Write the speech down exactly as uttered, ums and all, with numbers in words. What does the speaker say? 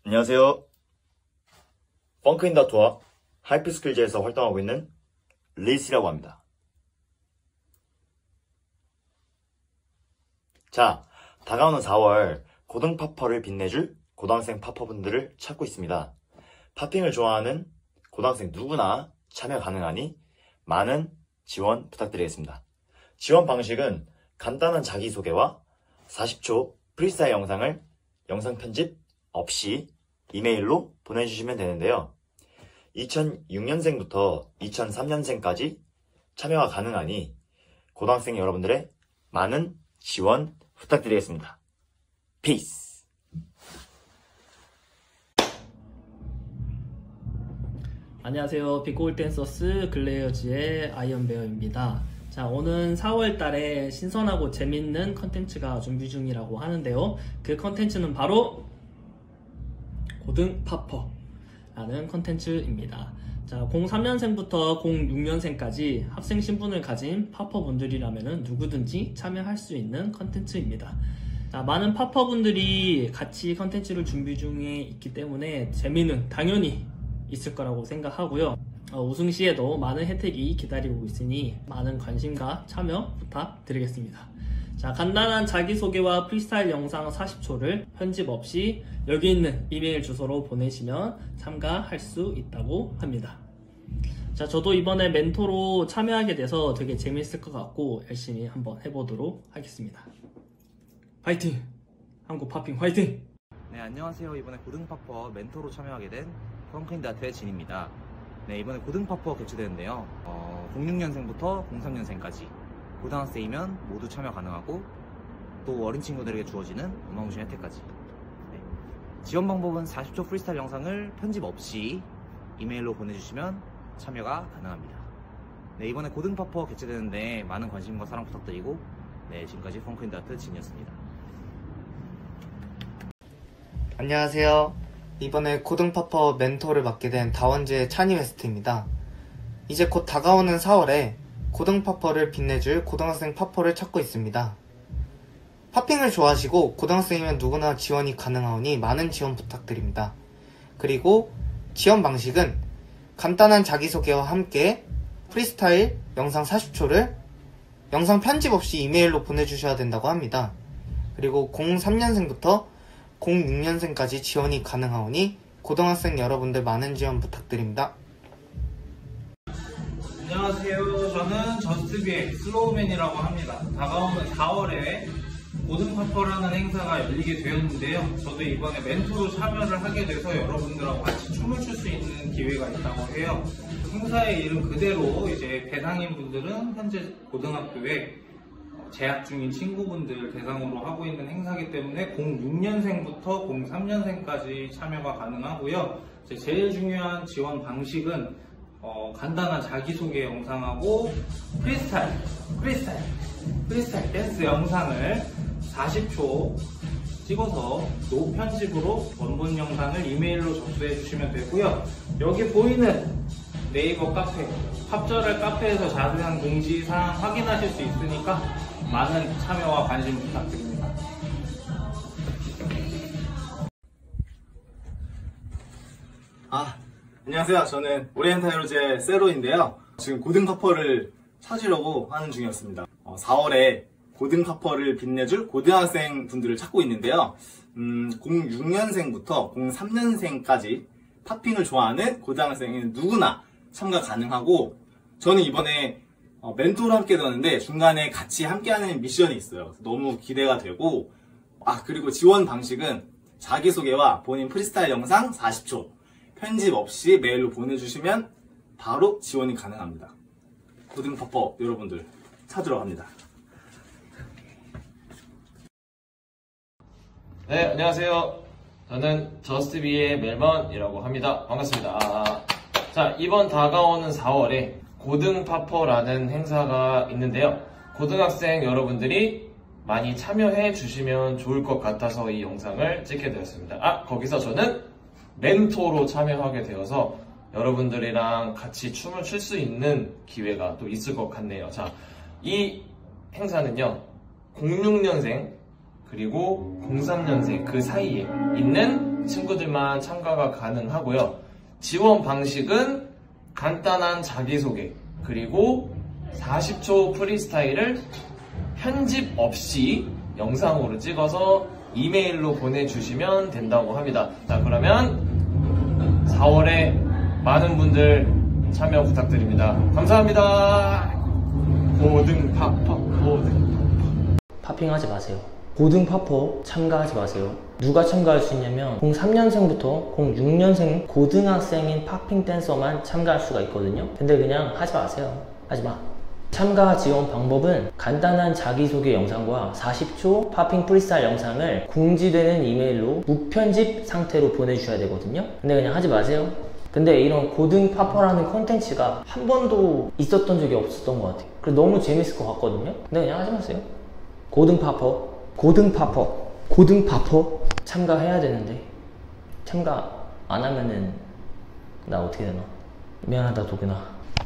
안녕하세요. 펑크인더투어 하이프스쿨즈에서 활동하고 있는 리스라고 합니다. 자, 다가오는 사월 고등 팝퍼를 빛내줄 고등학생 팝퍼분들을 찾고 있습니다. 팝핑을 좋아하는 고등학생 누구나 참여 가능하니 많은 지원 부탁드리겠습니다. 지원 방식은 간단한 자기소개와 사십 초 프리스타일 영상을 영상 편집 없이 이메일로 보내주시면 되는데요. 이천육 년생부터 이천삼 년생까지 참여가 가능하니 고등학생 여러분들의 많은 지원 부탁드리겠습니다. 피스! 안녕하세요. 빅골 댄서스 글레이어즈의 아이언베어입니다. 자, 오는 사월 달에 신선하고 재밌는 컨텐츠가 준비 중이라고 하는데요. 그 컨텐츠는 바로 고등 팝퍼라는 컨텐츠입니다. 자, 공삼 년생부터 공육 년생까지 학생 신분을 가진 팝퍼분들이라면 누구든지 참여할 수 있는 컨텐츠입니다. 자, 많은 팝퍼분들이 같이 컨텐츠를 준비 중에 있기 때문에 재미는 당연히 있을 거라고 생각하고요. 어, 우승 시에도 많은 혜택이 기다리고 있으니 많은 관심과 참여 부탁드리겠습니다. 자, 간단한 자기소개와 프리스타일 영상 사십 초를 편집 없이 여기 있는 이메일 주소로 보내시면 참가할 수 있다고 합니다. 자, 저도 이번에 멘토로 참여하게 돼서 되게 재밌을 것 같고 열심히 한번 해보도록 하겠습니다. 화이팅! 한국 팝핑 화이팅! 네, 안녕하세요. 이번에 고등팝퍼 멘토로 참여하게 된 펑크인더투어의 진입니다. 네, 이번에 고등팝퍼 개최되는데요. 어, 공육 년생부터 공삼 년생까지 고등학생이면 모두 참여 가능하고 또 어린 친구들에게 주어지는 어마무시한 혜택까지. 네. 지원 방법은 사십 초 프리스타일 영상을 편집 없이 이메일로 보내주시면 참여가 가능합니다. 네, 이번에 고등팝퍼 개최되는데 많은 관심과 사랑 부탁드리고, 네, 지금까지 펑크인더투어 진이었습니다. 안녕하세요. 이번에 고등팝퍼 멘토를 맡게 된 다원지의 차니 웨스트입니다. 이제 곧 다가오는 사월에 고등팝퍼를 빛내줄 고등학생 팝퍼를 찾고 있습니다. 팝핑을 좋아하시고 고등학생이면 누구나 지원이 가능하오니 많은 지원 부탁드립니다. 그리고 지원 방식은 간단한 자기소개와 함께 프리스타일 영상 사십 초를 영상 편집 없이 이메일로 보내주셔야 된다고 합니다. 그리고 공삼 년생부터 공육 년생까지 지원이 가능하오니 고등학생 여러분들 많은 지원 부탁드립니다. 안녕하세요. 저는 저스트비의 슬로우맨이라고 합니다. 다가오는 사월에 고등팝퍼라는 행사가 열리게 되었는데요. 저도 이번에 멘토로 참여를 하게 돼서 여러분들하고 같이 춤을 출 수 있는 기회가 있다고 해요. 행사의 이름 그대로 이제 대상인 분들은 현재 고등학교에 재학 중인 친구분들 대상으로 하고 있는 행사이기 때문에 공육 년생부터 공삼 년생까지 참여가 가능하고요. 제일 중요한 지원 방식은 어, 간단한 자기소개 영상하고 프리스타일, 프리스타일, 프리스타일 댄스 영상을 사십 초 찍어서 노편집으로 원본 영상을 이메일로 접수해 주시면 되고요. 여기 보이는 네이버 카페, 팝절할 카페에서 자세한 공지사항 확인하실 수 있으니까 많은 참여와 관심 부탁드립니다. 아, 안녕하세요. 저는 오리엔탈로즈의 세로인데요. 지금 고등팝퍼를 찾으려고 하는 중이었습니다. 어, 사월에 고등팝퍼를 빛내줄 고등학생 분들을 찾고 있는데요. 음, 공육 년생부터 공삼 년생까지 팝핑을 좋아하는 고등학생은 누구나 참가 가능하고, 저는 이번에 어, 멘토로 함께 되었는데 중간에 같이 함께하는 미션이 있어요. 너무 기대가 되고, 아, 그리고 지원 방식은 자기소개와 본인 프리스타일 영상 사십 초 편집 없이 메일로 보내주시면 바로 지원이 가능합니다. 고등팝퍼 여러분들 찾으러 갑니다. 네, 안녕하세요. 저는 저스트비의 멜번이라고 합니다. 반갑습니다. 아, 자, 이번 다가오는 사월에 고등팝퍼라는 행사가 있는데요. 고등학생 여러분들이 많이 참여해 주시면 좋을 것 같아서 이 영상을 찍게 되었습니다. 아, 거기서 저는 멘토로 참여하게 되어서 여러분들이랑 같이 춤을 출 수 있는 기회가 또 있을 것 같네요. 자, 이 행사는요, 공육 년생 그리고 공삼 년생 그 사이에 있는 친구들만 참가가 가능하고요. 지원 방식은 간단한 자기소개 그리고 사십 초 프리스타일을 편집 없이 영상으로 찍어서 이메일로 보내주시면 된다고 합니다. 자, 그러면 사월에 많은 분들 참여 부탁드립니다. 감사합니다. 고등파퍼 고등 파핑하지 마세요. 고등파퍼 참가하지 마세요. 누가 참가할 수 있냐면 공삼 년생부터 공육 년생 고등학생인 파핑 댄서만 참가할 수가 있거든요. 근데 그냥 하지 마세요. 하지 마. 참가 지원 방법은 간단한 자기소개 영상과 사십 초 파핑 프리스타일 영상을 공지되는 이메일로 무편집 상태로 보내주셔야 되거든요. 근데 그냥 하지 마세요. 근데 이런 고등파퍼라는 콘텐츠가 한 번도 있었던 적이 없었던 것 같아요. 그래서 너무 재밌을 것 같거든요. 근데 그냥 하지 마세요. 고등파퍼, 고등파퍼, 고등파퍼 참가해야 되는데 참가 안 하면은 나 어떻게 되나? 미안하다 도균아.